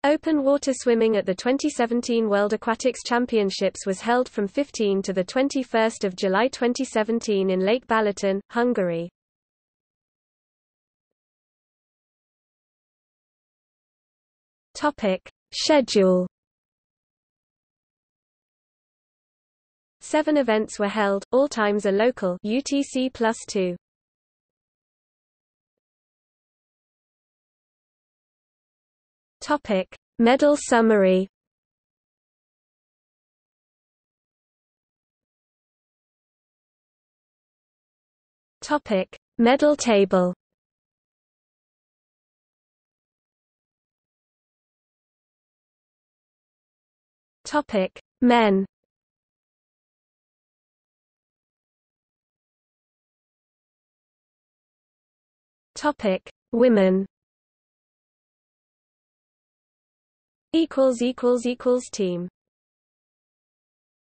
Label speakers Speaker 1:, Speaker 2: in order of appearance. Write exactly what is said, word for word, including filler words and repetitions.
Speaker 1: Open water swimming at the twenty seventeen World Aquatics Championships was held from fifteenth to the twenty-first of July twenty seventeen in Lake Balaton, Hungary. Topic: Schedule. Seven events were held, all times are local U T C plus two. Topic: Medal summary. Topic: Medal table. Topic: Men. Topic: Women. Equals equals equals team.